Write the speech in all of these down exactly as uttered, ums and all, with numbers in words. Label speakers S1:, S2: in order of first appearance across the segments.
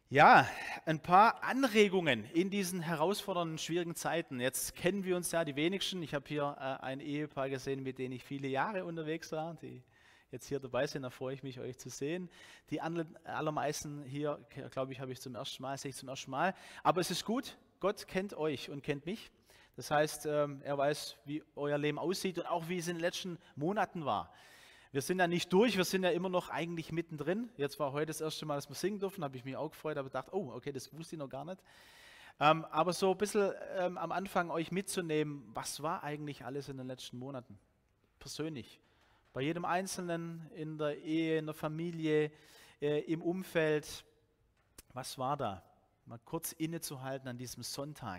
S1: Ja, ein paar Anregungen in diesen herausfordernden, schwierigen Zeiten. Jetzt kennen wir uns ja die wenigsten. Ich habe hier äh, ein Ehepaar gesehen, mit denen ich viele Jahre unterwegs war, die jetzt hier dabei sind. Da freue ich mich, euch zu sehen. Die alle- allermeisten hier, glaube ich, habe ich zum ersten Mal, sehe ich zum ersten Mal. Aber es ist gut, Gott kennt euch und kennt mich. Das heißt, ähm, er weiß, wie euer Leben aussieht und auch wie es in den letzten Monaten war. Wir sind ja nicht durch, wir sind ja immer noch eigentlich mittendrin. Jetzt war heute das erste Mal, dass wir singen durften, habe ich mich auch gefreut, aber gedacht, oh, okay, das wusste ich noch gar nicht. Ähm, aber so ein bisschen ähm, am Anfang euch mitzunehmen, was war eigentlich alles in den letzten Monaten? Persönlich. Bei jedem Einzelnen, in der Ehe, in der Familie, äh, im Umfeld. Was war da? Mal kurz innezuhalten an diesem Sonntag.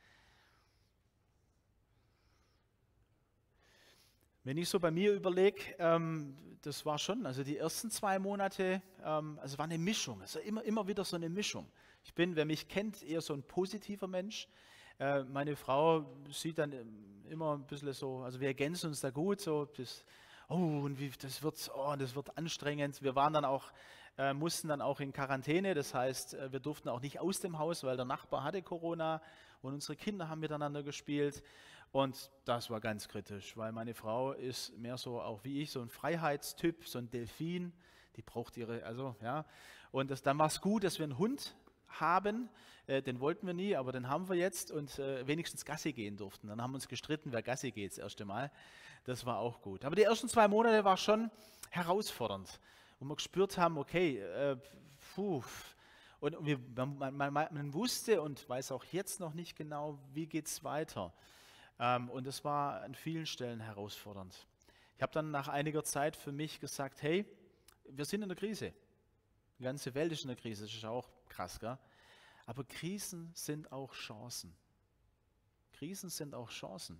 S1: Wenn ich so bei mir überlege, ähm, das war schon, also die ersten zwei Monate, ähm, also war eine Mischung, also immer, immer wieder so eine Mischung. Ich bin, wer mich kennt, eher so ein positiver Mensch. Äh, meine Frau sieht dann ähm, immer ein bisschen so, also wir ergänzen uns da gut, so das, oh, und wie, das wird, oh, das wird anstrengend. Wir waren dann auch, äh, mussten dann auch in Quarantäne, das heißt, äh, wir durften auch nicht aus dem Haus, weil der Nachbar hatte Corona und unsere Kinder haben miteinander gespielt. Und das war ganz kritisch, weil meine Frau ist mehr so auch wie ich, so ein Freiheitstyp, so ein Delfin, die braucht ihre, also ja. Und das, dann war es gut, dass wir einen Hund haben, äh, den wollten wir nie, aber den haben wir jetzt und äh, wenigstens Gassi gehen durften. Dann haben wir uns gestritten, wer Gassi geht das erste Mal. Das war auch gut. Aber die ersten zwei Monate war schon herausfordernd, wo wir gespürt haben, okay, äh, puh, und wir, man, man, man, man wusste und weiß auch jetzt noch nicht genau, wie geht es weiter. Ähm, und es war an vielen Stellen herausfordernd. Ich habe dann nach einiger Zeit für mich gesagt, hey, wir sind in der Krise. Die ganze Welt ist in der Krise, das ist auch krass, gell? Aber Krisen sind auch Chancen. Krisen sind auch Chancen.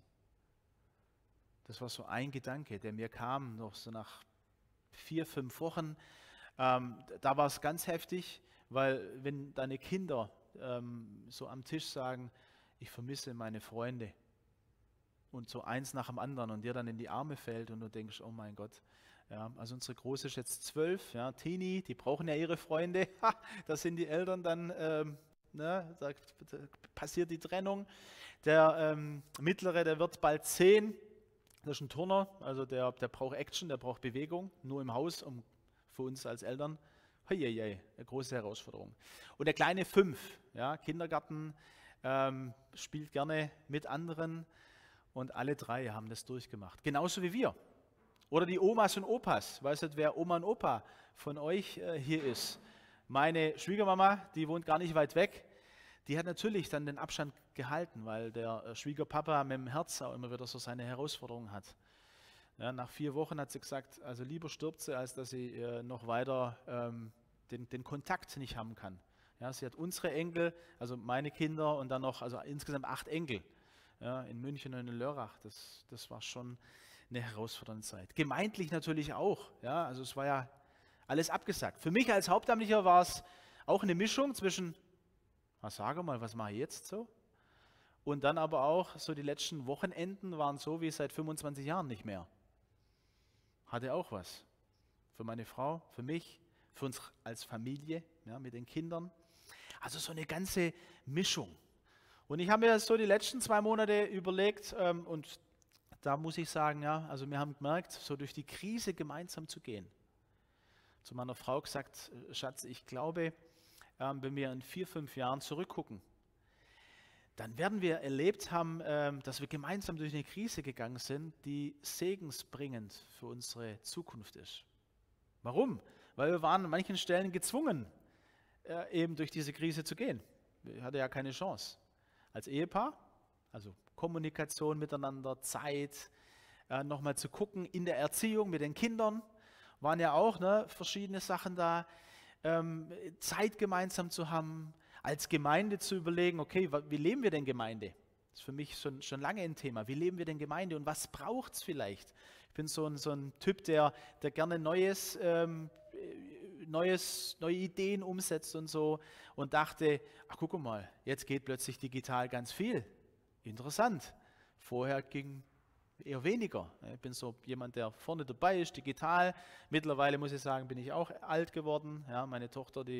S1: Das war so ein Gedanke, der mir kam, noch so nach vier, fünf Wochen. Ähm, da war es ganz heftig, weil wenn deine Kinder ähm, so am Tisch sagen, ich vermisse meine Freunde, und so eins nach dem anderen und dir dann in die Arme fällt und du denkst, oh mein Gott. Ja, also unsere Große ist jetzt zwölf, ja, Teenie, die brauchen ja ihre Freunde. Ha, da sind die Eltern dann, ähm, ne, da, da passiert die Trennung. Der ähm, Mittlere, der wird bald zehn, das ist ein Turner, also der, der braucht Action, der braucht Bewegung, nur im Haus, um für uns als Eltern. Heieiei, eine große Herausforderung. Und der kleine fünf, ja, Kindergarten, ähm, spielt gerne mit anderen. Und alle drei haben das durchgemacht. Genauso wie wir. Oder die Omas und Opas. Weißt du, wer Oma und Opa von euch äh, hier ist? Meine Schwiegermama, die wohnt gar nicht weit weg. Die hat natürlich dann den Abstand gehalten, weil der äh, Schwiegerpapa mit dem Herz auch immer wieder so seine Herausforderungen hat. Ja, nach vier Wochen hat sie gesagt, also lieber stirbt sie, als dass sie äh, noch weiter ähm, den, den Kontakt nicht haben kann. Ja, sie hat unsere Enkel, also meine Kinder und dann noch, also insgesamt acht Enkel, ja, in München und in Lörrach. Das, das war schon eine herausfordernde Zeit. Gemeindlich natürlich auch. Ja, also es war ja alles abgesagt. Für mich als Hauptamtlicher war es auch eine Mischung zwischen, was sage mal, was mache ich jetzt so? Und dann aber auch so die letzten Wochenenden waren so wie seit fünfundzwanzig Jahren nicht mehr. Hatte auch was. Für meine Frau, für mich, für uns als Familie, ja, mit den Kindern. Also so eine ganze Mischung. Und ich habe mir so die letzten zwei Monate überlegt ähm, und da muss ich sagen, ja, also wir haben gemerkt, so durch die Krise gemeinsam zu gehen. Zu meiner Frau gesagt, äh, Schatz, ich glaube, ähm, wenn wir in vier, fünf Jahren zurückgucken, dann werden wir erlebt haben, ähm, dass wir gemeinsam durch eine Krise gegangen sind, die segensbringend für unsere Zukunft ist. Warum? Weil wir waren an manchen Stellen gezwungen, äh, eben durch diese Krise zu gehen. Ich hatte ja keine Chance. Als Ehepaar, also Kommunikation miteinander, Zeit, äh, nochmal zu gucken in der Erziehung mit den Kindern, waren ja auch ne, verschiedene Sachen da, ähm, Zeit gemeinsam zu haben, als Gemeinde zu überlegen, okay, wa- wie leben wir denn Gemeinde? Das ist für mich schon, schon lange ein Thema. Wie leben wir denn Gemeinde und was braucht es vielleicht? Ich bin so ein, so ein Typ, der, der gerne Neues, ähm, äh, Neues, neue Ideen umsetzt und so und dachte, ach guck mal, jetzt geht plötzlich digital ganz viel. Interessant. Vorher ging eher weniger. Ich bin so jemand, der vorne dabei ist, digital. Mittlerweile muss ich sagen, bin ich auch alt geworden. Ja, meine Tochter, die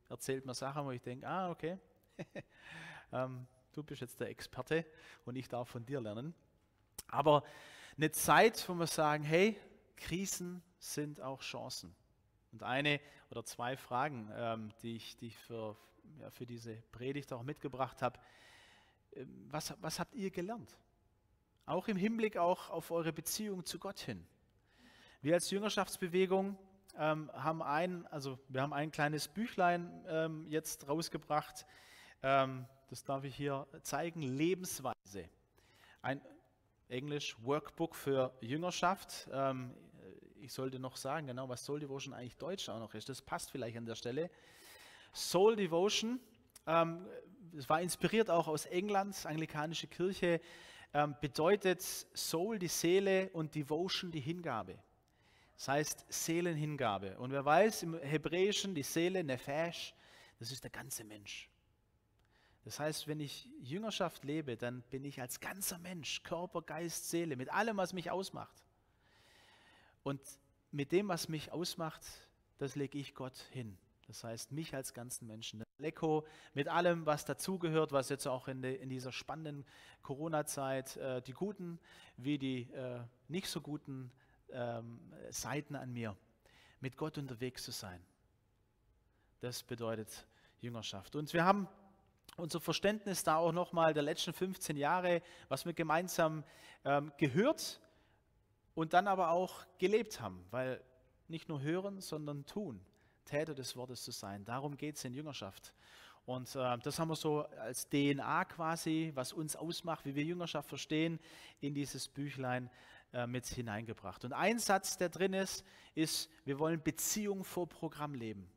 S1: erzählt mir Sachen, wo ich denke, ah, okay, ähm, du bist jetzt der Experte und ich darf von dir lernen. Aber eine Zeit, wo wir sagen, hey, Krisen sind auch Chancen. Und eine oder zwei Fragen, ähm, die ich, die ich für, ja, für diese Predigt auch mitgebracht habe. Ähm, was, was habt ihr gelernt? Auch im Hinblick auch auf eure Beziehung zu Gott hin. Wir als Jüngerschaftsbewegung ähm, haben ein, also wir haben ein kleines Büchlein ähm, jetzt rausgebracht. Ähm, das darf ich hier zeigen. Lebensweise. Ein Englisch Workbook für Jüngerschaft. Ähm, ich sollte noch sagen, genau, was Soul Devotion eigentlich Deutsch auch noch ist. Das passt vielleicht an der Stelle. Soul Devotion, ähm, das war inspiriert auch aus England, anglikanische Kirche, ähm, bedeutet Soul die Seele und Devotion die Hingabe. Das heißt Seelenhingabe. Und wer weiß, im Hebräischen die Seele, Nefesh, das ist der ganze Mensch. Das heißt, wenn ich Jüngerschaft lebe, dann bin ich als ganzer Mensch, Körper, Geist, Seele, mit allem, was mich ausmacht. Und mit dem, was mich ausmacht, das lege ich Gott hin. Das heißt, mich als ganzen Menschen. Lecko, mit allem, was dazugehört, was jetzt auch in, de, in dieser spannenden Corona-Zeit, äh, die guten wie die äh, nicht so guten ähm, Seiten an mir, mit Gott unterwegs zu sein. Das bedeutet Jüngerschaft. Und wir haben unser Verständnis da auch nochmal der letzten fünfzehn Jahre, was wir gemeinsam ähm, gehört und dann aber auch gelebt haben, weil nicht nur hören, sondern tun, Täter des Wortes zu sein. Darum geht es in Jüngerschaft. Und äh, das haben wir so als D N A quasi, was uns ausmacht, wie wir Jüngerschaft verstehen, in dieses Büchlein äh, mit hineingebracht. Und ein Satz, der drin ist, ist, wir wollen Beziehung vor Programm leben.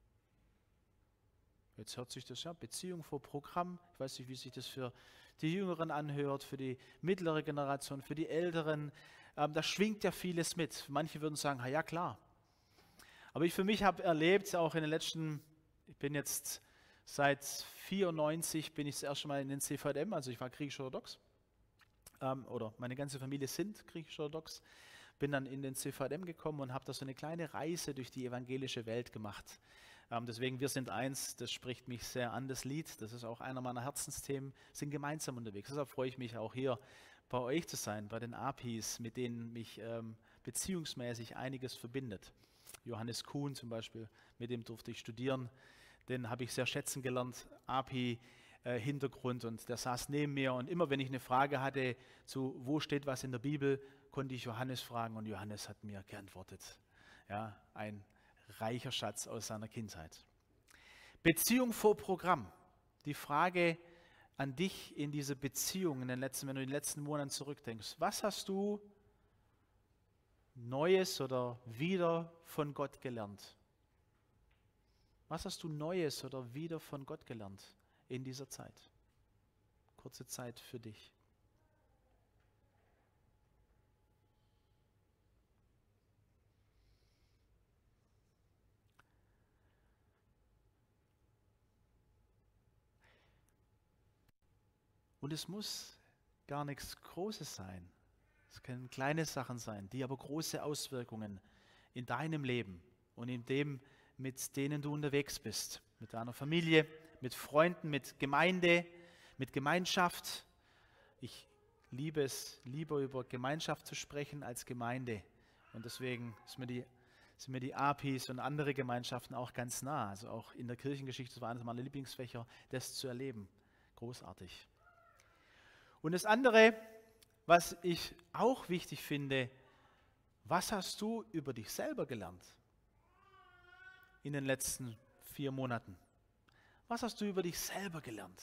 S1: Jetzt hört sich das ja, Beziehung vor Programm. Ich weiß nicht, wie sich das für die Jüngeren anhört, für die mittlere Generation, für die Älteren. Ähm, da schwingt ja vieles mit. Manche würden sagen, ja klar. Aber ich für mich habe erlebt, auch in den letzten, ich bin jetzt seit vierundneunzig, bin ich das erste Mal in den C V M, also ich war griechisch-orthodox, ähm, oder meine ganze Familie sind griechisch-orthodox, bin dann in den C V M gekommen und habe da so eine kleine Reise durch die evangelische Welt gemacht. Ähm, deswegen, wir sind eins, das spricht mich sehr an, das Lied, das ist auch einer meiner Herzensthemen, sind gemeinsam unterwegs. Deshalb freue ich mich auch hier bei euch zu sein, bei den A P Is, mit denen mich ähm, beziehungsmäßig einiges verbindet. Johannes Kuhn zum Beispiel, mit dem durfte ich studieren, den habe ich sehr schätzen gelernt, A P I-Hintergrund, äh, und der saß neben mir und immer wenn ich eine Frage hatte zu, wo steht was in der Bibel, konnte ich Johannes fragen und Johannes hat mir geantwortet. Ja, ein reicher Schatz aus seiner Kindheit. Beziehung vor Programm. Die Frage an dich in dieser Beziehung, in den letzten, wenn du in den letzten Monaten zurückdenkst, was hast du Neues oder wieder von Gott gelernt? Was hast du Neues oder wieder von Gott gelernt in dieser Zeit? Kurze Zeit für dich. Und es muss gar nichts Großes sein. Es können kleine Sachen sein, die aber große Auswirkungen in deinem Leben und in dem, mit denen du unterwegs bist. Mit deiner Familie, mit Freunden, mit Gemeinde, mit Gemeinschaft. Ich liebe es, lieber über Gemeinschaft zu sprechen als Gemeinde. Und deswegen ist mir die, sind mir die A P Is und andere Gemeinschaften auch ganz nah. Also auch in der Kirchengeschichte, das war eines meiner Lieblingsfächer, das zu erleben. Großartig. Und das andere, was ich auch wichtig finde, was hast du über dich selber gelernt in den letzten vier Monaten? Was hast du über dich selber gelernt?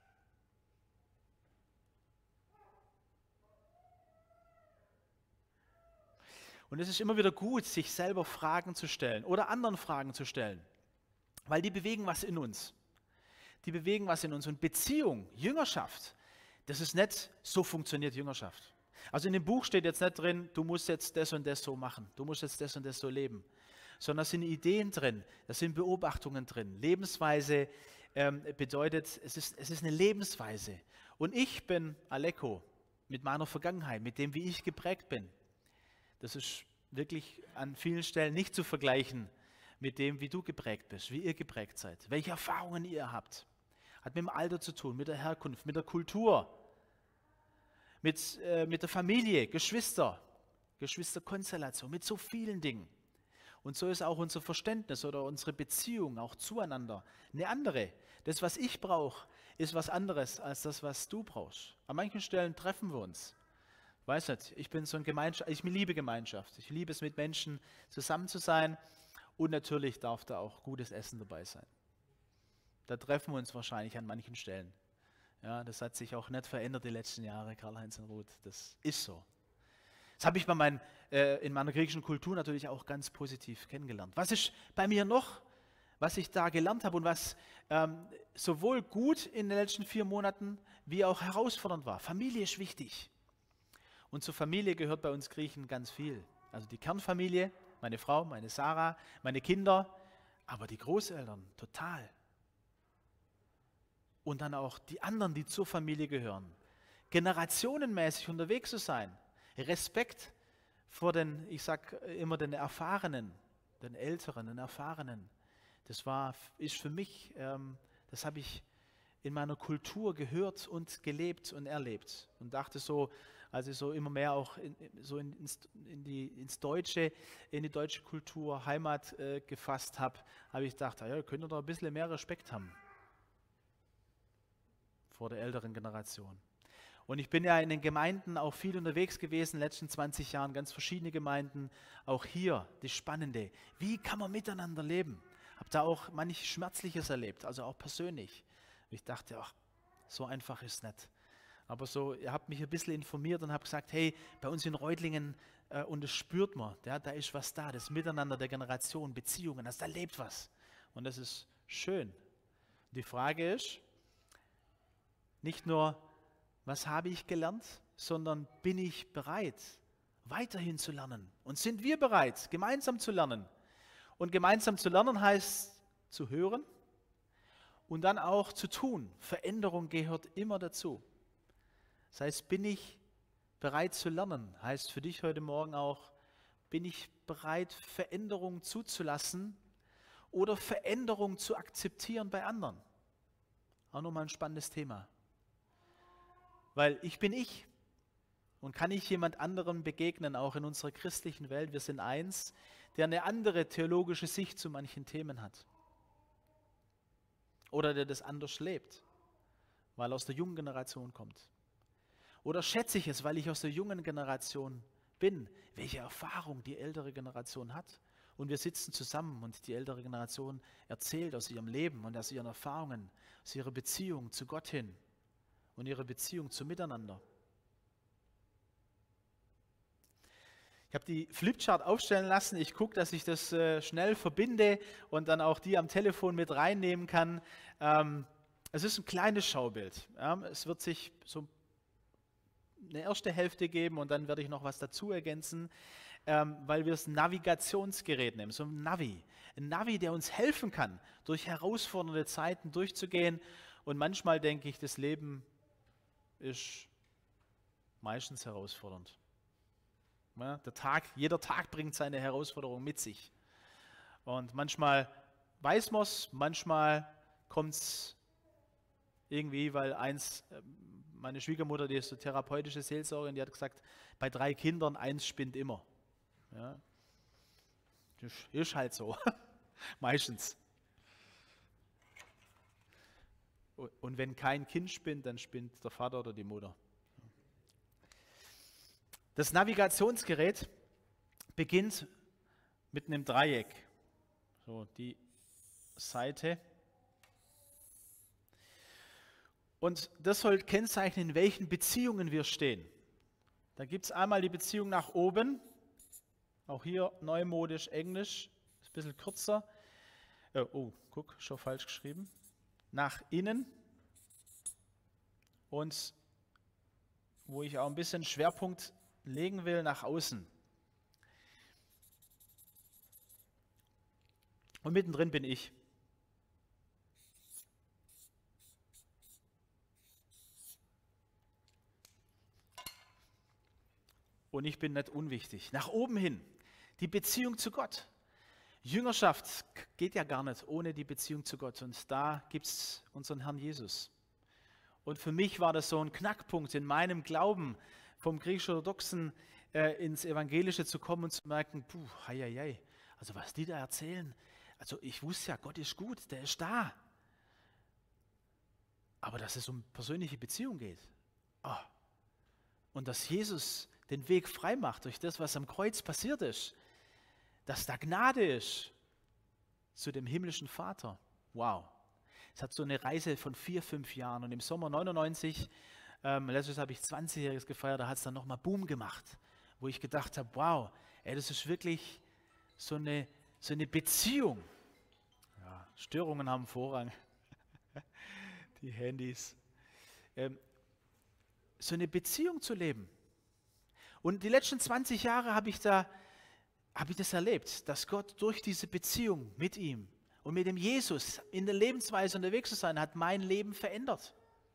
S1: Und es ist immer wieder gut, sich selber Fragen zu stellen oder anderen Fragen zu stellen, weil die bewegen was in uns. Die bewegen was in uns. Und Beziehung, Jüngerschaft, das ist nicht, so funktioniert Jüngerschaft. Also in dem Buch steht jetzt nicht drin, du musst jetzt das und das so machen, du musst jetzt das und das so leben, sondern da sind Ideen drin, da sind Beobachtungen drin. Lebensweise ähm, bedeutet, es ist, es ist eine Lebensweise. Und ich bin Aleko mit meiner Vergangenheit, mit dem, wie ich geprägt bin. Das ist wirklich an vielen Stellen nicht zu vergleichen mit dem, wie du geprägt bist, wie ihr geprägt seid, welche Erfahrungen ihr habt. Hat mit dem Alter zu tun, mit der Herkunft, mit der Kultur, mit, äh, mit der Familie, Geschwister, Geschwisterkonstellation, mit so vielen Dingen. Und so ist auch unser Verständnis oder unsere Beziehung auch zueinander eine andere. Das, was ich brauche, ist was anderes als das, was du brauchst. An manchen Stellen treffen wir uns. Ich weiß nicht, ich bin so ein Gemeinschaft, ich liebe Gemeinschaft. Ich liebe es, mit Menschen zusammen zu sein. Und natürlich darf da auch gutes Essen dabei sein. Da treffen wir uns wahrscheinlich an manchen Stellen. Ja, das hat sich auch nicht verändert die letzten Jahre, Karl-Heinz und Ruth. Das ist so. Das habe ich bei mein, äh, in meiner griechischen Kultur natürlich auch ganz positiv kennengelernt. Was ist bei mir noch, was ich da gelernt habe und was ähm, sowohl gut in den letzten vier Monaten wie auch herausfordernd war? Familie ist wichtig. Und zur Familie gehört bei uns Griechen ganz viel. Also die Kernfamilie, meine Frau, meine Sarah, meine Kinder, aber die Großeltern total. Und dann auch die anderen, die zur Familie gehören. Generationenmäßig unterwegs zu sein. Respekt vor den, ich sage immer den Erfahrenen, den Älteren, den Erfahrenen. Das war, ist für mich, ähm, das habe ich in meiner Kultur gehört und gelebt und erlebt. Und dachte so, als ich so immer mehr auch in, so in, ins, in die, ins Deutsche, in die deutsche Kultur, Heimat äh, gefasst habe, habe ich gedacht, ja, könnt ihr da ein bisschen mehr Respekt haben vor der älteren Generation. Und ich bin ja in den Gemeinden auch viel unterwegs gewesen, in den letzten zwanzig Jahren, ganz verschiedene Gemeinden. Auch hier das Spannende, wie kann man miteinander leben? Habe da auch manches Schmerzliches erlebt, also auch persönlich. Ich dachte, ach, so einfach ist es nicht. Aber so, ihr habt mich ein bisschen informiert und habt gesagt, hey, bei uns in Reutlingen, äh, und das spürt man, ja, da ist was da, das Miteinander der Generation, Beziehungen, also da lebt was. Und das ist schön. Die Frage ist, nicht nur, was habe ich gelernt, sondern bin ich bereit, weiterhin zu lernen? Und sind wir bereit, gemeinsam zu lernen? Und gemeinsam zu lernen heißt zu hören und dann auch zu tun. Veränderung gehört immer dazu. Das heißt, bin ich bereit zu lernen? Heißt für dich heute Morgen auch, bin ich bereit, Veränderung zuzulassen oder Veränderung zu akzeptieren bei anderen? Auch nochmal ein spannendes Thema. Weil ich bin ich und kann ich jemand anderem begegnen, auch in unserer christlichen Welt, wir sind eins, der eine andere theologische Sicht zu manchen Themen hat. Oder der das anders lebt, weil er aus der jungen Generation kommt. Oder schätze ich es, weil ich aus der jungen Generation bin, welche Erfahrung die ältere Generation hat. Und wir sitzen zusammen und die ältere Generation erzählt aus ihrem Leben und aus ihren Erfahrungen, aus ihrer Beziehung zu Gott hin. Und ihre Beziehung zum Miteinander. Ich habe die Flipchart aufstellen lassen. Ich gucke, dass ich das äh, schnell verbinde und dann auch die am Telefon mit reinnehmen kann. Ähm, es ist ein kleines Schaubild. Ja. Es wird sich so eine erste Hälfte geben und dann werde ich noch was dazu ergänzen, ähm, weil wir es ein Navigationsgerät nehmen, so ein Navi. Ein Navi, der uns helfen kann, durch herausfordernde Zeiten durchzugehen. Und manchmal denke ich, das Leben ist meistens herausfordernd. Ja, der Tag, jeder Tag bringt seine Herausforderung mit sich. Und manchmal weiß man es, manchmal kommt es irgendwie, weil eins, meine Schwiegermutter, die ist so therapeutische Seelsorgerin, die hat gesagt, bei drei Kindern, eins spinnt immer. Ja, das ist halt so, meistens. Und wenn kein Kind spinnt, dann spinnt der Vater oder die Mutter. Das Navigationsgerät beginnt mit einem Dreieck. So, die Seite. Und das soll kennzeichnen, in welchen Beziehungen wir stehen. Da gibt es einmal die Beziehung nach oben. Auch hier neumodisch Englisch. Ist ein bisschen kürzer. Oh, oh guck, schon falsch geschrieben. Nach innen und wo ich auch ein bisschen Schwerpunkt legen will, nach außen. Und mittendrin bin ich. Und ich bin nicht unwichtig. Nach oben hin, die Beziehung zu Gott. Jüngerschaft geht ja gar nicht ohne die Beziehung zu Gott. Und da gibt es unseren Herrn Jesus. Und für mich war das so ein Knackpunkt in meinem Glauben, vom griechisch-orthodoxen äh, ins Evangelische zu kommen und zu merken, puh, hei, hei, hei. Also was die da erzählen, also ich wusste ja, Gott ist gut, der ist da. Aber dass es um persönliche Beziehung geht. Oh. Und dass Jesus den Weg frei macht durch das, was am Kreuz passiert ist. Dass da Gnade ist zu dem himmlischen Vater. Wow. Es hat so eine Reise von vier, fünf Jahren. Und im Sommer neunundneunzig, ähm, letztes habe ich zwanzigjähriges gefeiert, da hat es dann nochmal Boom gemacht. Wo ich gedacht habe, wow, ey, das ist wirklich so eine, so eine Beziehung. Ja, Störungen haben Vorrang. Die Handys. Ähm, so eine Beziehung zu leben. Und die letzten zwanzig Jahre habe ich da habe ich das erlebt, dass Gott durch diese Beziehung mit ihm und mit dem Jesus in der Lebensweise unterwegs zu sein, hat mein Leben verändert.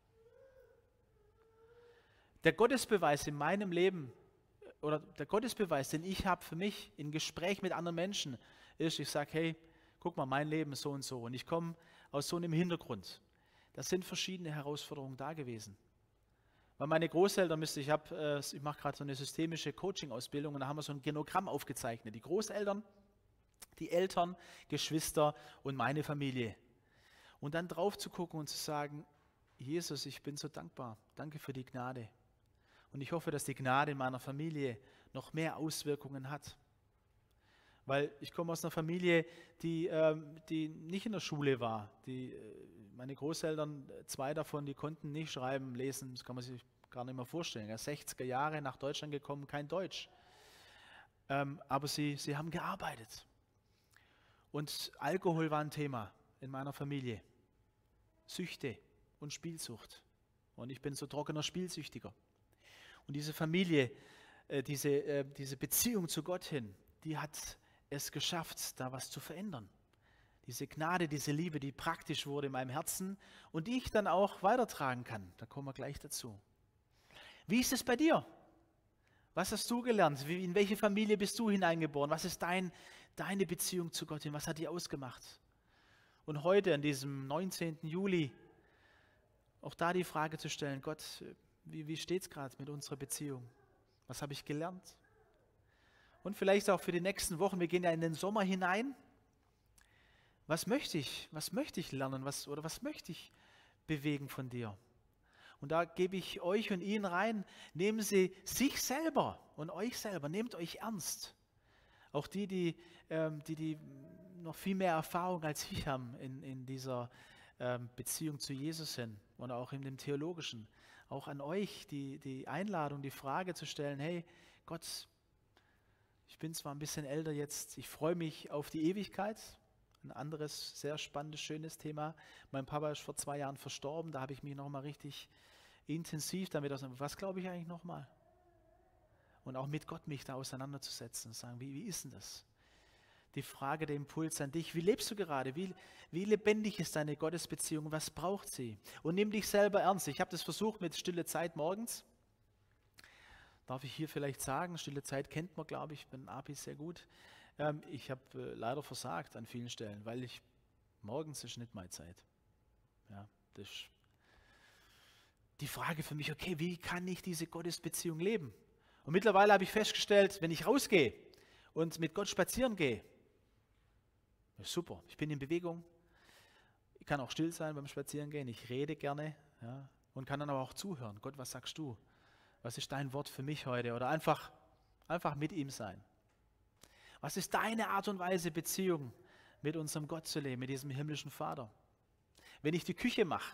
S1: Der Gottesbeweis in meinem Leben oder der Gottesbeweis, den ich habe für mich im Gespräch mit anderen Menschen, ist, ich sage, hey, guck mal, mein Leben ist so und so und ich komme aus so einem Hintergrund. Da sind verschiedene Herausforderungen da gewesen. Weil meine Großeltern, müsste ich habe, äh, ich mache gerade so eine systemische Coaching-Ausbildung und da haben wir so ein Genogramm aufgezeichnet. Die Großeltern, die Eltern, Geschwister und meine Familie. Und dann drauf zu gucken und zu sagen, Jesus, ich bin so dankbar. Danke für die Gnade. Und ich hoffe, dass die Gnade in meiner Familie noch mehr Auswirkungen hat. Weil ich komme aus einer Familie, die, ähm, die nicht in der Schule war. Die, äh, meine Großeltern, zwei davon, die konnten nicht schreiben, lesen, das kann man sich gar nicht mehr vorstellen. Ja, sechziger Jahre nach Deutschland gekommen, kein Deutsch. Ähm, aber sie, sie haben gearbeitet. Und Alkohol war ein Thema in meiner Familie. Süchte und Spielsucht. Und ich bin so trockener Spielsüchtiger. Und diese Familie, äh, diese, äh, diese Beziehung zu Gott hin, die hat es geschafft, da was zu verändern. Diese Gnade, diese Liebe, die praktisch wurde in meinem Herzen und die ich dann auch weitertragen kann. Da kommen wir gleich dazu. Wie ist es bei dir? Was hast du gelernt? Wie, in welche Familie bist du hineingeboren? Was ist dein, deine Beziehung zu Gott hin? Was hat die ausgemacht? Und heute, an diesem neunzehnten Juli, auch da die Frage zu stellen, Gott, wie, wie steht es gerade mit unserer Beziehung? Was habe ich gelernt? Und vielleicht auch für die nächsten Wochen, wir gehen ja in den Sommer hinein. Was möchte ich, was möchte ich lernen, was, oder was möchte ich bewegen von dir? Und da gebe ich euch und Ihnen rein, nehmen Sie sich selber und euch selber, nehmt euch ernst. Auch die, die, ähm, die, die noch viel mehr Erfahrung als ich haben in, in dieser ähm, Beziehung zu Jesus hin und auch in dem Theologischen. Auch an euch die, die Einladung, die Frage zu stellen, hey Gott, ich bin zwar ein bisschen älter jetzt, ich freue mich auf die Ewigkeit. Ein anderes, sehr spannendes, schönes Thema. Mein Papa ist vor zwei Jahren verstorben, da habe ich mich nochmal richtig intensiv damit auseinandergesetzt. Was glaube ich eigentlich nochmal? Und auch mit Gott mich da auseinanderzusetzen und sagen, wie, wie ist denn das? Die Frage, der Impuls an dich, wie lebst du gerade? Wie, wie lebendig ist deine Gottesbeziehung? Was braucht sie? Und nimm dich selber ernst. Ich habe das versucht mit Stille Zeit morgens. Darf ich hier vielleicht sagen, Stille Zeit kennt man, glaube ich, bin A P I sehr gut. Ähm, ich habe äh, leider versagt an vielen Stellen, weil ich, morgens ist nicht meine Zeit. Ja, das ist die Frage für mich, okay, wie kann ich diese Gottesbeziehung leben? Und mittlerweile habe ich festgestellt, wenn ich rausgehe und mit Gott spazieren gehe, ist super, ich bin in Bewegung, ich kann auch still sein beim Spazierengehen, ich rede gerne, ja, und kann dann aber auch zuhören. Gott, was sagst du? Was ist dein Wort für mich heute? Oder einfach, einfach mit ihm sein. Was ist deine Art und Weise, Beziehung mit unserem Gott zu leben, mit diesem himmlischen Vater? Wenn ich die Küche mache,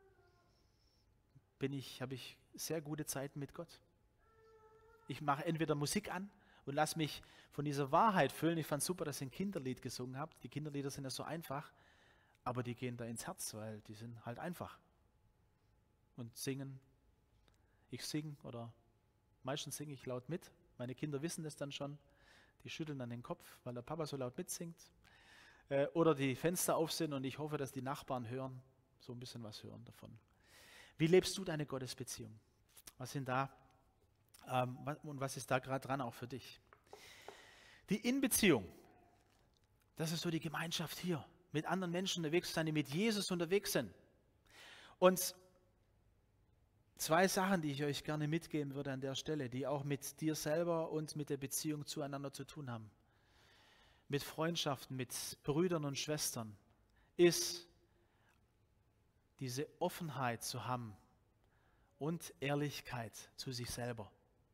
S1: bin ich, habe ich sehr gute Zeiten mit Gott. Ich mache entweder Musik an und lasse mich von dieser Wahrheit füllen. Ich fand super, dass ihr ein Kinderlied gesungen habt. Die Kinderlieder sind ja so einfach, aber die gehen da ins Herz, weil die sind halt einfach. Und singen, ich singe oder meistens singe ich laut mit. Meine Kinder wissen das dann schon. Die schütteln dann den Kopf, weil der Papa so laut mitsingt. Äh, oder die Fenster auf sind und ich hoffe, dass die Nachbarn hören, so ein bisschen was hören davon. Wie lebst du deine Gottesbeziehung? Was sind da ähm, was, und was ist da gerade dran auch für dich? Die Inbeziehung, Das ist so die Gemeinschaft hier, mit anderen Menschen unterwegs zu sein, die mit Jesus unterwegs sind. Und zwei Sachen, die ich euch gerne mitgeben würde an der Stelle, die auch mit dir selber und mit der Beziehung zueinander zu tun haben, mit Freundschaften, mit Brüdern und Schwestern, ist diese Offenheit zu haben und Ehrlichkeit zu sich selber.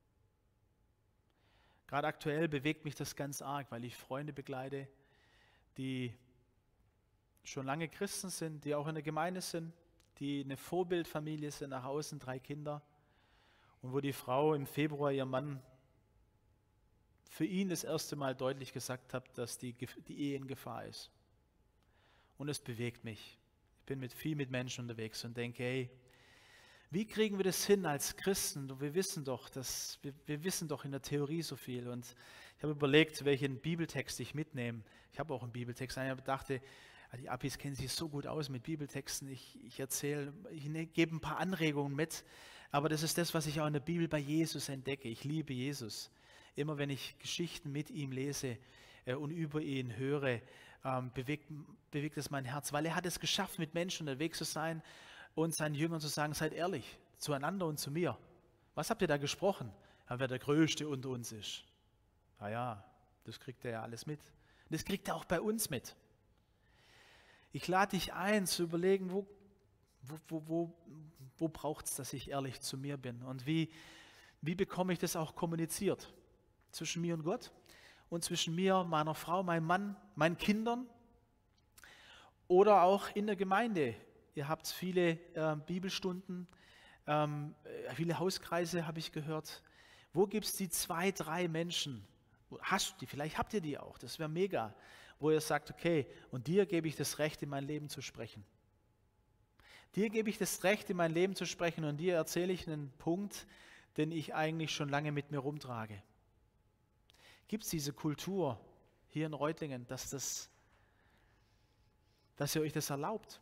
S1: Gerade aktuell bewegt mich das ganz arg, weil ich Freunde begleite, die schon lange Christen sind, die auch in der Gemeinde sind, die eine Vorbildfamilie sind, nach außen drei Kinder, und wo die Frau im Februar ihrem Mann für ihn das erste Mal deutlich gesagt hat, dass die, die Ehe in Gefahr ist. Und es bewegt mich. Ich bin mit viel mit Menschen unterwegs und denke, hey, wie kriegen wir das hin als Christen? Wir wissen doch, dass, wir, wir wissen doch in der Theorie so viel. Und ich habe überlegt, welchen Bibeltext ich mitnehme. Ich habe auch einen Bibeltext. Ich dachte, die Abis kennen sich so gut aus mit Bibeltexten. Ich, ich erzähle, ich ne, gebe ein paar Anregungen mit. Aber das ist das, was ich auch in der Bibel bei Jesus entdecke. Ich liebe Jesus. Immer wenn ich Geschichten mit ihm lese äh, und über ihn höre, ähm, bewegt, bewegt es mein Herz. Weil er hat es geschafft, mit Menschen unterwegs zu sein und seinen Jüngern zu sagen, seid ehrlich zueinander und zu mir. Was habt ihr da gesprochen? Ja, wer der Größte unter uns ist. Na ja, das kriegt er ja alles mit. Und das kriegt er auch bei uns mit. Ich lade dich ein, zu überlegen, wo, wo, wo, wo, wo braucht es, dass ich ehrlich zu mir bin? Und wie, wie bekomme ich das auch kommuniziert? Zwischen mir und Gott und zwischen mir, meiner Frau, meinem Mann, meinen Kindern oder auch in der Gemeinde. Ihr habt viele äh, Bibelstunden, ähm, viele Hauskreise, habe ich gehört. Wo gibt es die zwei, drei Menschen? Hast du die? Vielleicht habt ihr die auch. Das wäre mega. Wo ihr sagt, okay, und dir gebe ich das Recht, in mein Leben zu sprechen. Dir gebe ich das Recht, in mein Leben zu sprechen, und dir erzähle ich einen Punkt, den ich eigentlich schon lange mit mir rumtrage. Gibt es diese Kultur hier in Reutlingen, dass, das, dass ihr euch das erlaubt?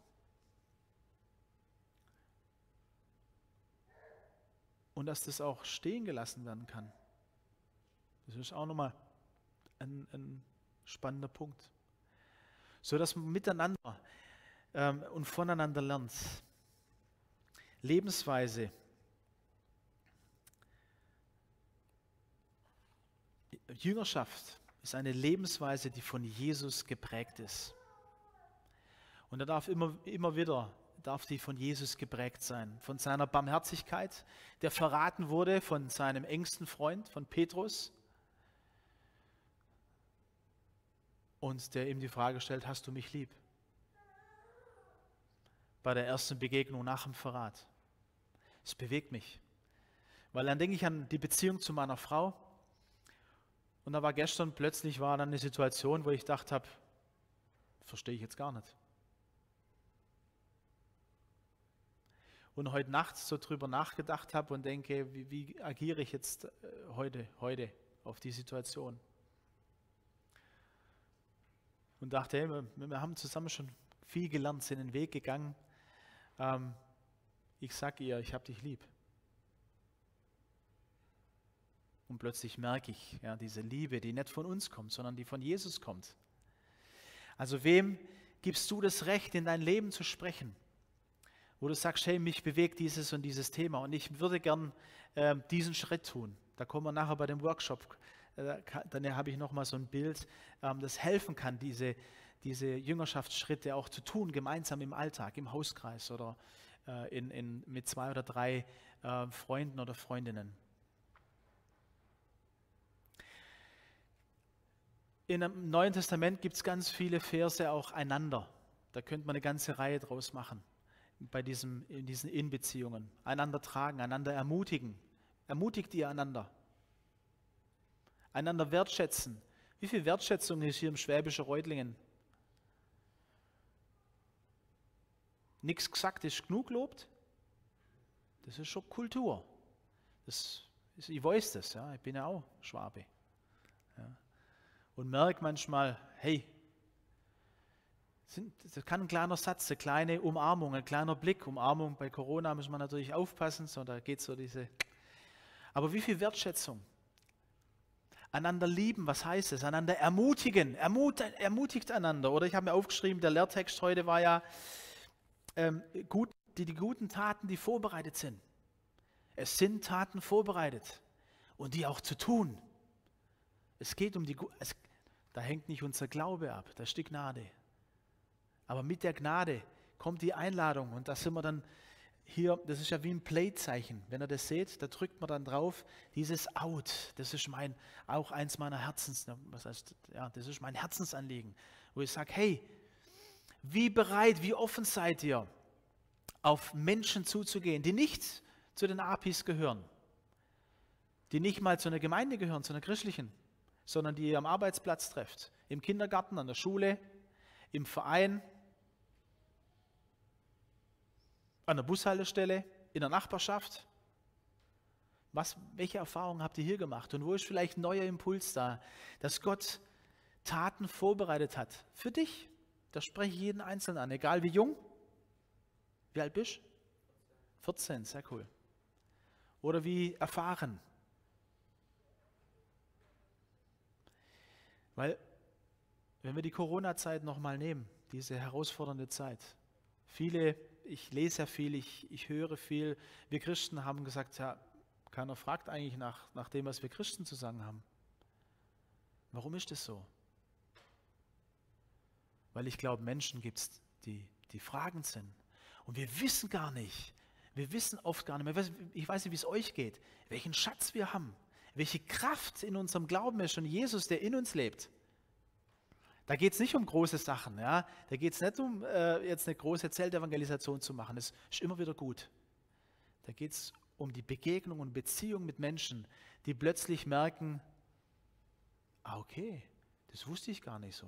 S1: Und dass das auch stehen gelassen werden kann. Das ist auch nochmal ein, ein spannender Punkt. So dass man miteinander ähm, und voneinander lernt. Lebensweise. Jüngerschaft ist eine Lebensweise, die von Jesus geprägt ist. Und da darf immer, immer wieder, darf die von Jesus geprägt sein. Von seiner Barmherzigkeit, der verraten wurde von seinem engsten Freund, von Petrus. Und der ihm die Frage stellt, hast du mich lieb? Bei der ersten Begegnung nach dem Verrat. Es bewegt mich. Weil dann denke ich an die Beziehung zu meiner Frau. Und da war gestern plötzlich war dann eine Situation, wo ich dachte habe, verstehe ich jetzt gar nicht. Und heute Nacht so drüber nachgedacht habe und denke, wie, wie agiere ich jetzt heute, heute auf die Situation? Und dachte, hey, wir, wir haben zusammen schon viel gelernt, sind den Weg gegangen. Ähm, ich sage ihr, ich habe dich lieb. Und plötzlich merke ich, ja, diese Liebe, die nicht von uns kommt, sondern die von Jesus kommt. Also wem gibst du das Recht, in dein Leben zu sprechen? Wo du sagst, hey, mich bewegt dieses und dieses Thema und ich würde gern äh, diesen Schritt tun. Da kommen wir nachher bei dem Workshop. Äh, dann habe ich nochmal so ein Bild, ähm, das helfen kann, diese, diese Jüngerschaftsschritte auch zu tun, gemeinsam im Alltag, im Hauskreis oder äh, in, in, mit zwei oder drei äh, Freunden oder Freundinnen. Im Neuen Testament gibt es ganz viele Verse auch einander. Da könnte man eine ganze Reihe draus machen. Bei diesem, in diesen In-Beziehungen. Einander tragen, einander ermutigen. Ermutigt ihr einander. Einander wertschätzen. Wie viel Wertschätzung ist hier im Schwäbischen Reutlingen? Nichts gesagt ist genug lobt. Das ist schon Kultur. Das ist, ich weiß das, ja, ich bin ja auch Schwabe. Ja. Und merke manchmal, hey, das kann ein kleiner Satz, eine kleine Umarmung, ein kleiner Blick. Umarmung bei Corona muss man natürlich aufpassen, so, da geht so diese. Aber wie viel Wertschätzung? Einander lieben, was heißt es? Einander ermutigen, ermut, ermutigt einander. Oder ich habe mir aufgeschrieben, der Lehrtext heute war ja, ähm, gut, die, die guten Taten, die vorbereitet sind. Es sind Taten vorbereitet und die auch zu tun. Es geht um die, es, da hängt nicht unser Glaube ab, da ist die Gnade. Aber mit der Gnade kommt die Einladung und da sind wir dann hier, das ist ja wie ein Play-Zeichen. Wenn ihr das seht, da drückt man dann drauf, dieses Out, das ist mein, auch eins meiner Herzens, was heißt, ja, das ist mein Herzensanliegen, wo ich sage, hey, wie bereit, wie offen seid ihr, auf Menschen zuzugehen, die nicht zu den A P Is gehören, die nicht mal zu einer Gemeinde gehören, zu einer christlichen, sondern die ihr am Arbeitsplatz trefft, im Kindergarten, an der Schule, im Verein, an der Bushaltestelle, in der Nachbarschaft. Was, welche Erfahrungen habt ihr hier gemacht? Und wo ist vielleicht ein neuer Impuls da, dass Gott Taten vorbereitet hat für dich? Das spreche ich jeden Einzelnen an, egal wie jung. Wie alt bist du? vierzehn, sehr cool. Oder wie erfahren. Weil, wenn wir die Corona-Zeit nochmal nehmen, diese herausfordernde Zeit, viele, ich lese ja viel, ich, ich höre viel, wir Christen haben gesagt, ja, keiner fragt eigentlich nach, nach dem, was wir Christen zu sagen haben. Warum ist das so? Weil ich glaube, Menschen gibt es, die, die fragend sind. Und wir wissen gar nicht, wir wissen oft gar nicht mehr, ich weiß nicht, wie es euch geht, welchen Schatz wir haben, welche Kraft in unserem Glauben ist und Jesus, der in uns lebt. Da geht es nicht um große Sachen, ja? Da geht es nicht um äh, jetzt eine große Zeltevangelisation zu machen, das ist immer wieder gut. Da geht es um die Begegnung und Beziehung mit Menschen, die plötzlich merken, ah okay, das wusste ich gar nicht so.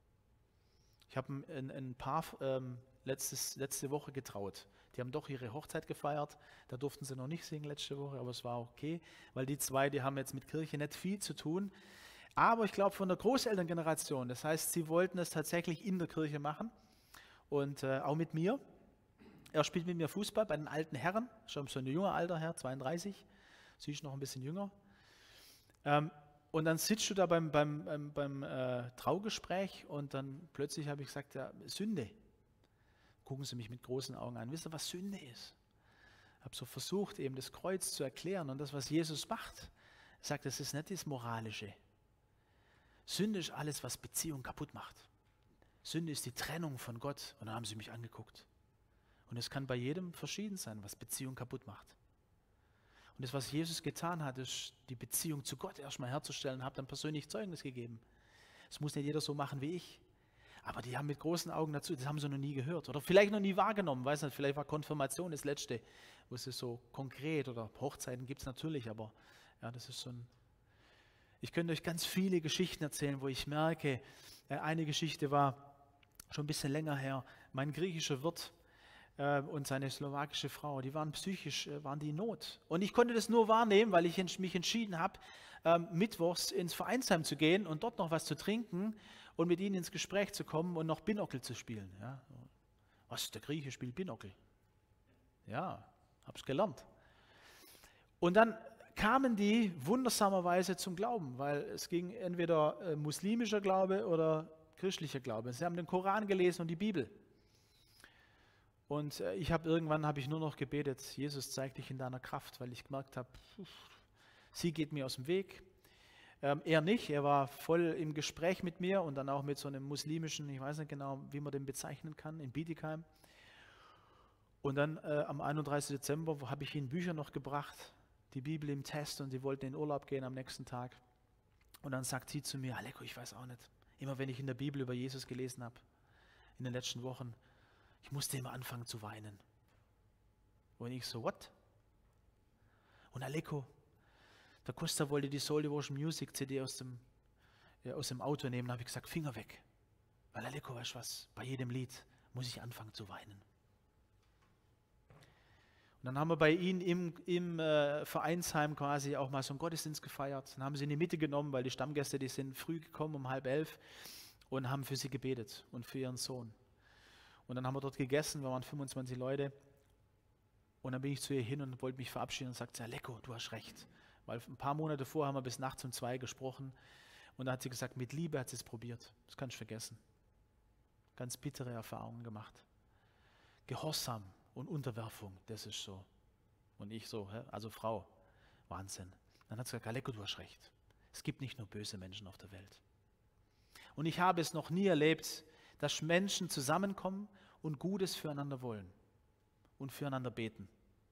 S1: Ich habe ein, ein Paar ähm, letztes, letzte Woche getraut. Die haben doch ihre Hochzeit gefeiert. Da durften sie noch nicht singen letzte Woche, aber es war okay, weil die zwei, die haben jetzt mit Kirche nicht viel zu tun. Aber ich glaube von der Großelterngeneration, das heißt, sie wollten es tatsächlich in der Kirche machen und äh, auch mit mir. Er spielt mit mir Fußball bei den alten Herren, schon so ein junger alter Herr, zweiunddreißig, sie ist noch ein bisschen jünger. Ähm, und dann sitzt du da beim, beim, beim, beim äh, Traugespräch und dann plötzlich habe ich gesagt, ja, Sünde. Gucken Sie mich mit großen Augen an. Wisst ihr, was Sünde ist? Ich habe so versucht, eben das Kreuz zu erklären und das, was Jesus macht. Er sagt, das ist nicht das Moralische. Sünde ist alles, was Beziehung kaputt macht. Sünde ist die Trennung von Gott. Und dann haben sie mich angeguckt. Und es kann bei jedem verschieden sein, was Beziehung kaputt macht. Und das, was Jesus getan hat, ist, die Beziehung zu Gott erstmal herzustellen, und habe dann persönlich Zeugnis gegeben. Es muss nicht jeder so machen wie ich. Aber die haben mit großen Augen dazu, das haben sie noch nie gehört oder vielleicht noch nie wahrgenommen, weiß nicht, vielleicht war Konfirmation das Letzte, wo es so konkret, oder Hochzeiten gibt es natürlich, aber ja, das ist so ein, ich könnte euch ganz viele Geschichten erzählen, wo ich merke, äh, eine Geschichte war schon ein bisschen länger her, mein griechischer Wirt äh, und seine slowakische Frau, die waren psychisch, äh, waren die in Not und ich konnte das nur wahrnehmen, weil ich ents- mich entschieden habe, ähm, mittwochs ins Vereinsheim zu gehen und dort noch was zu trinken und mit ihnen ins Gespräch zu kommen und noch Binockel zu spielen. Ja. Was, der Grieche spielt Binockel? Ja, hab's gelernt. Und dann kamen die wundersamerweise zum Glauben, weil es ging entweder äh, muslimischer Glaube oder christlicher Glaube. Sie haben den Koran gelesen und die Bibel. Und äh, ich habe irgendwann habe ich nur noch gebetet, Jesus, zeig dich in deiner Kraft, weil ich gemerkt habe, sie geht mir aus dem Weg. Ähm, er nicht, er war voll im Gespräch mit mir und dann auch mit so einem muslimischen, ich weiß nicht genau, wie man den bezeichnen kann, in Bietigheim. Und dann äh, am einunddreißigsten Dezember habe ich ihnen Bücher noch gebracht, die Bibel im Test, und sie wollten in Urlaub gehen am nächsten Tag. Und dann sagt sie zu mir, Aleko, ich weiß auch nicht, immer wenn ich in der Bibel über Jesus gelesen habe, in den letzten Wochen, ich musste immer anfangen zu weinen. Und ich so, what? Und Aleko, der Costa wollte die Soul Devotion Music C D aus dem, ja, aus dem Auto nehmen, da habe ich gesagt, Finger weg. Weil Aleko, weißt du was, bei jedem Lied muss ich anfangen zu weinen. Und dann haben wir bei ihnen im, im äh, Vereinsheim quasi auch mal so einen Gottesdienst gefeiert. Dann haben sie in die Mitte genommen, weil die Stammgäste, die sind früh gekommen, um halb elf, und haben für sie gebetet und für ihren Sohn. Und dann haben wir dort gegessen, wir waren fünfundzwanzig Leute. Und dann bin ich zu ihr hin und wollte mich verabschieden und sagte, Aleko, du hast recht. Weil ein paar Monate vorher haben wir bis nachts um zwei gesprochen und da hat sie gesagt, mit Liebe hat sie es probiert. Das kannst du vergessen. Ganz bittere Erfahrungen gemacht. Gehorsam und Unterwerfung, das ist so. Und ich so, also Frau, Wahnsinn. Dann hat sie gesagt, Aleko, du hast recht. Es gibt nicht nur böse Menschen auf der Welt. Und ich habe es noch nie erlebt, dass Menschen zusammenkommen und Gutes füreinander wollen und füreinander beten.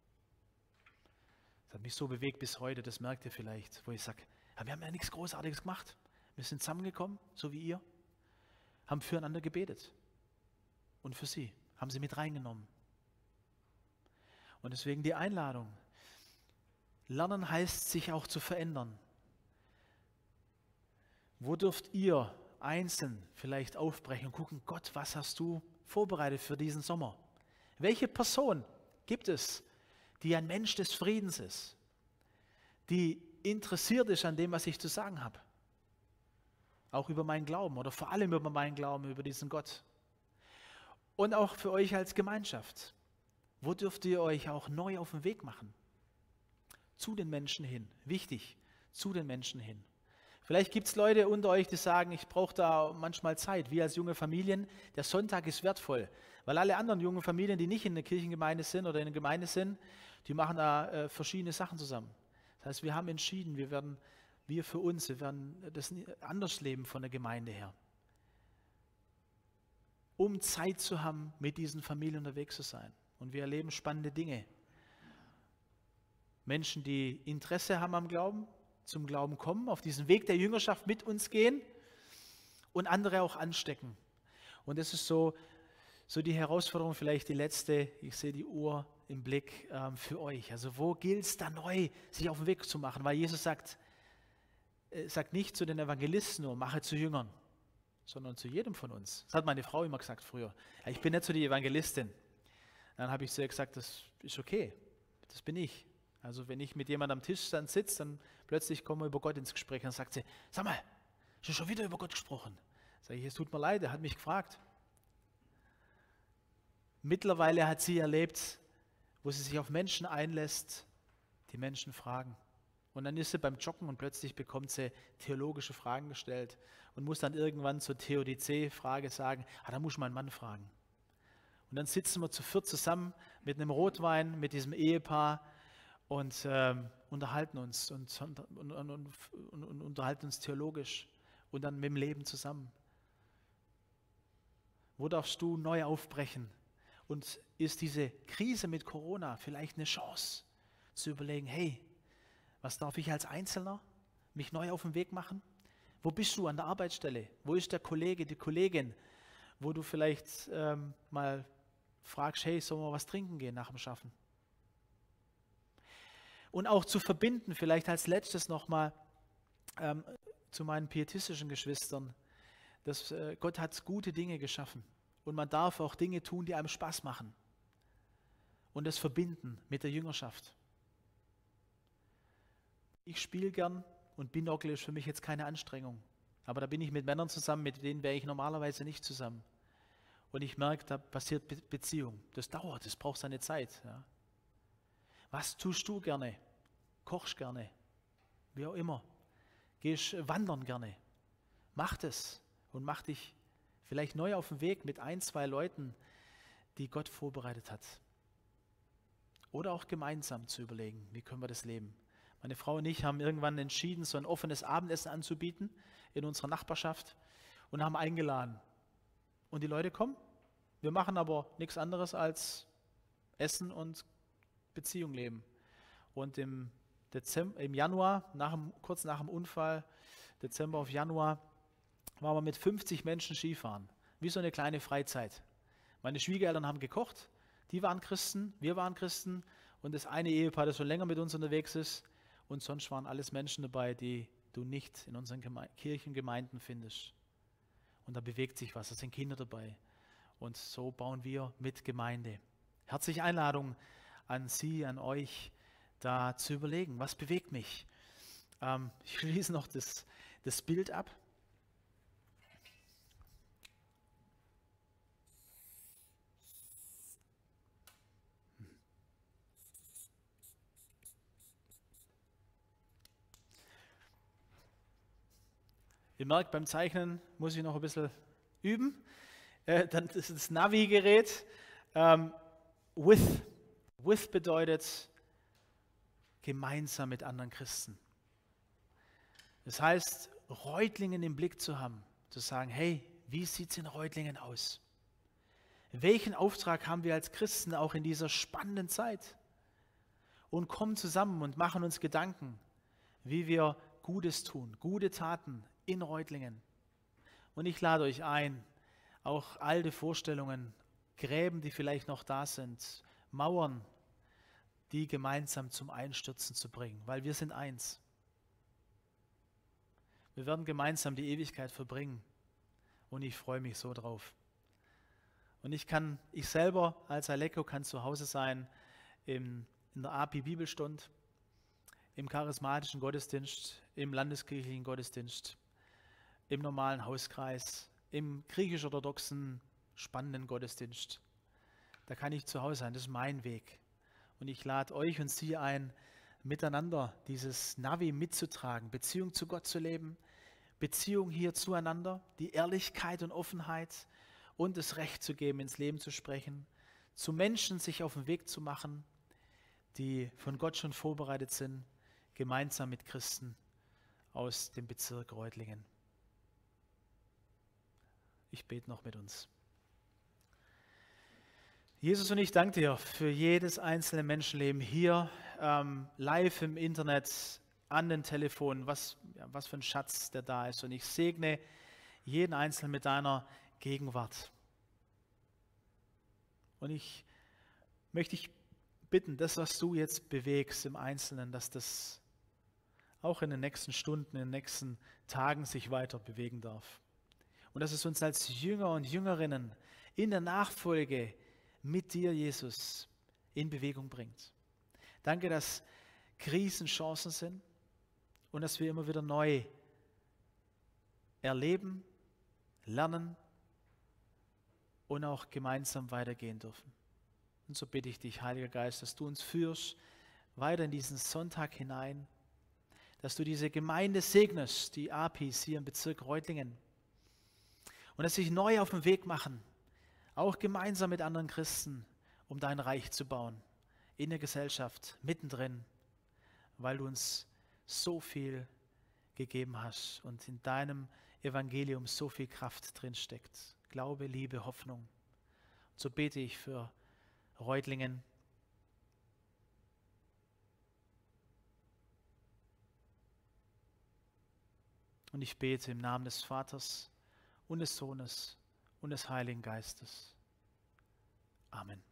S1: Das hat mich so bewegt bis heute, das merkt ihr vielleicht, wo ich sage, ja, wir haben ja nichts Großartiges gemacht. Wir sind zusammengekommen, so wie ihr, haben füreinander gebetet und für sie, haben sie mit reingenommen. Und deswegen die Einladung. Lernen heißt, sich auch zu verändern. Wo dürft ihr einzeln vielleicht aufbrechen und gucken, Gott, was hast du vorbereitet für diesen Sommer? Welche Person gibt es, die ein Mensch des Friedens ist, die interessiert ist an dem, was ich zu sagen habe? Auch über meinen Glauben oder vor allem über meinen Glauben, über diesen Gott. Und auch für euch als Gemeinschaft. Wo dürft ihr euch auch neu auf den Weg machen? Zu den Menschen hin. Wichtig, zu den Menschen hin. Vielleicht gibt es Leute unter euch, die sagen, ich brauche da manchmal Zeit. Wir als junge Familien, der Sonntag ist wertvoll. Weil alle anderen jungen Familien, die nicht in der Kirchengemeinde sind oder in der Gemeinde sind, die machen da äh, verschiedene Sachen zusammen. Das heißt, wir haben entschieden, wir werden, wir für uns, wir werden das anders leben von der Gemeinde her. Um Zeit zu haben, mit diesen Familien unterwegs zu sein. Und wir erleben spannende Dinge. Menschen, die Interesse haben am Glauben, zum Glauben kommen, auf diesen Weg der Jüngerschaft mit uns gehen und andere auch anstecken. Und das ist so, so die Herausforderung, vielleicht die letzte, ich sehe die Uhr im Blick ähm, für euch. Also wo gilt es da neu, sich auf den Weg zu machen? Weil Jesus sagt, äh, sagt nicht zu den Evangelisten nur, mache zu Jüngern, sondern zu jedem von uns. Das hat meine Frau immer gesagt früher. Ja, ich bin nicht so die Evangelistin. Dann habe ich zu ihr gesagt, das ist okay, das bin ich. Also wenn ich mit jemandem am Tisch dann sitze, dann plötzlich kommen wir über Gott ins Gespräch. Dann sagt sie, sag mal, hast du schon wieder über Gott gesprochen? Sag ich, es tut mir leid, er hat mich gefragt. Mittlerweile hat sie erlebt, wo sie sich auf Menschen einlässt, die Menschen fragen. Und dann ist sie beim Joggen und plötzlich bekommt sie theologische Fragen gestellt und muss dann irgendwann zur Theodizee-Frage sagen, ah, da muss ich meinen Mann fragen. Und dann sitzen wir zu viert zusammen mit einem Rotwein, mit diesem Ehepaar und ähm, unterhalten uns und, und, und, und, und unterhalten uns theologisch und dann mit dem Leben zusammen. Wo darfst du neu aufbrechen? Und ist diese Krise mit Corona vielleicht eine Chance, zu überlegen, hey, was darf ich als Einzelner mich neu auf den Weg machen? Wo bist du an der Arbeitsstelle? Wo ist der Kollege, die Kollegin, wo du vielleicht ähm, mal fragst, hey, sollen wir was trinken gehen nach dem Schaffen? Und auch zu verbinden, vielleicht als letztes nochmal ähm, zu meinen pietistischen Geschwistern, dass äh, Gott hat gute Dinge geschaffen und man darf auch Dinge tun, die einem Spaß machen und das verbinden mit der Jüngerschaft. Ich spiele gern und Binocle ist für mich jetzt keine Anstrengung, aber da bin ich mit Männern zusammen, mit denen wäre ich normalerweise nicht zusammen. Und ich merke, da passiert Be- Beziehung. Das dauert, das braucht seine Zeit. Ja. Was tust du gerne? Kochst gerne? Wie auch immer. Gehst wandern gerne? Mach das und mach dich vielleicht neu auf den Weg mit ein, zwei Leuten, die Gott vorbereitet hat. Oder auch gemeinsam zu überlegen, wie können wir das leben. Meine Frau und ich haben irgendwann entschieden, so ein offenes Abendessen anzubieten in unserer Nachbarschaft und haben eingeladen. Und die Leute kommen. Wir machen aber nichts anderes als Essen und Beziehung leben. Und im, Dezember, im Januar, nach dem, kurz nach dem Unfall, Dezember auf Januar, waren wir mit fünfzig Menschen Skifahren. Wie so eine kleine Freizeit. Meine Schwiegereltern haben gekocht, die waren Christen, wir waren Christen und das eine Ehepaar, das schon länger mit uns unterwegs ist. Und sonst waren alles Menschen dabei, die du nicht in unseren Geme- Kirchengemeinden findest. Und da bewegt sich was, da sind Kinder dabei. Und so bauen wir mit Gemeinde. Herzliche Einladung an Sie, an euch, da zu überlegen, was bewegt mich. Ähm, ich schließe noch das, das Bild ab. Ihr merkt, beim Zeichnen muss ich noch ein bisschen üben. Äh, dann ist das Navi-Gerät. Ähm, with. With bedeutet gemeinsam mit anderen Christen. Das heißt, Reutlingen im Blick zu haben, zu sagen, hey, wie sieht es in Reutlingen aus? Welchen Auftrag haben wir als Christen auch in dieser spannenden Zeit? Und kommen zusammen und machen uns Gedanken, wie wir Gutes tun, gute Taten in Reutlingen. Und ich lade euch ein, auch alte Vorstellungen, Gräben, die vielleicht noch da sind, Mauern, die gemeinsam zum Einstürzen zu bringen, weil wir sind eins. Wir werden gemeinsam die Ewigkeit verbringen und ich freue mich so drauf. Und ich kann, ich selber als Aleko kann zu Hause sein im, in der A P I-Bibelstunde, im charismatischen Gottesdienst, im landeskirchlichen Gottesdienst, im normalen Hauskreis, im griechisch-orthodoxen spannenden Gottesdienst. Da kann ich zu Hause sein, das ist mein Weg. Und ich lade euch und Sie ein, miteinander dieses Navi mitzutragen, Beziehung zu Gott zu leben, Beziehung hier zueinander, die Ehrlichkeit und Offenheit und das Recht zu geben, ins Leben zu sprechen, zu Menschen sich auf den Weg zu machen, die von Gott schon vorbereitet sind, gemeinsam mit Christen aus dem Bezirk Reutlingen. Ich bete noch mit uns. Jesus, und ich danke dir für jedes einzelne Menschenleben hier, ähm, live im Internet, an den Telefonen, was, ja, was für ein Schatz der da ist. Und ich segne jeden Einzelnen mit deiner Gegenwart. Und ich möchte dich bitten, das, was du jetzt bewegst im Einzelnen, dass das auch in den nächsten Stunden, in den nächsten Tagen sich weiter bewegen darf. Und dass es uns als Jünger und Jüngerinnen in der Nachfolge mit dir, Jesus, in Bewegung bringt. Danke, dass Krisen Chancen sind und dass wir immer wieder neu erleben, lernen und auch gemeinsam weitergehen dürfen. Und so bitte ich dich, Heiliger Geist, dass du uns führst weiter in diesen Sonntag hinein, dass du diese Gemeinde segnest, die A P Is hier im Bezirk Reutlingen, und dass sie sich neu auf den Weg machen, auch gemeinsam mit anderen Christen, um dein Reich zu bauen, in der Gesellschaft, mittendrin, weil du uns so viel gegeben hast und in deinem Evangelium so viel Kraft drin steckt. Glaube, Liebe, Hoffnung. So bete ich für Reutlingen. Und ich bete im Namen des Vaters und des Sohnes und des Heiligen Geistes. Amen.